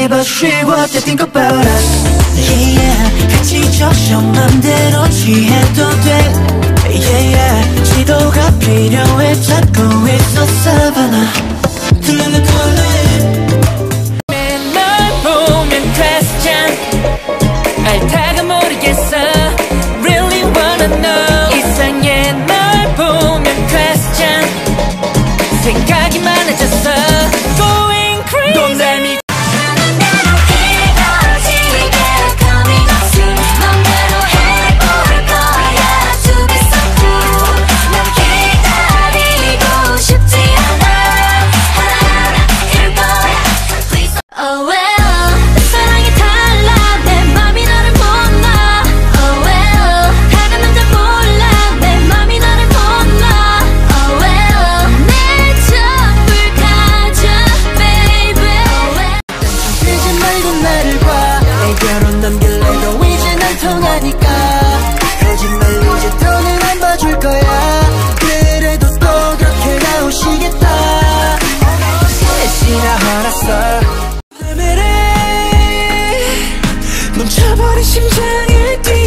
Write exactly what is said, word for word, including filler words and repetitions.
about she what they think about us. Yeah, yeah. 같이 적셔 맘대로 취해도 돼. Yeah, yeah. 지도가 필요해 찾고 있어 Savannah. 들리는 콜레 맨날 보면 question 알다가 모르겠어 Really wanna know 이상해 널 보면 question 생각이 많아졌어 Going crazy 넌 날 믿 거짓말 이제 더는 안 봐줄 거야. 그래도 또 그렇게 나오시겠다. 대신아 화났어. 멈춰버린 심장을 뛰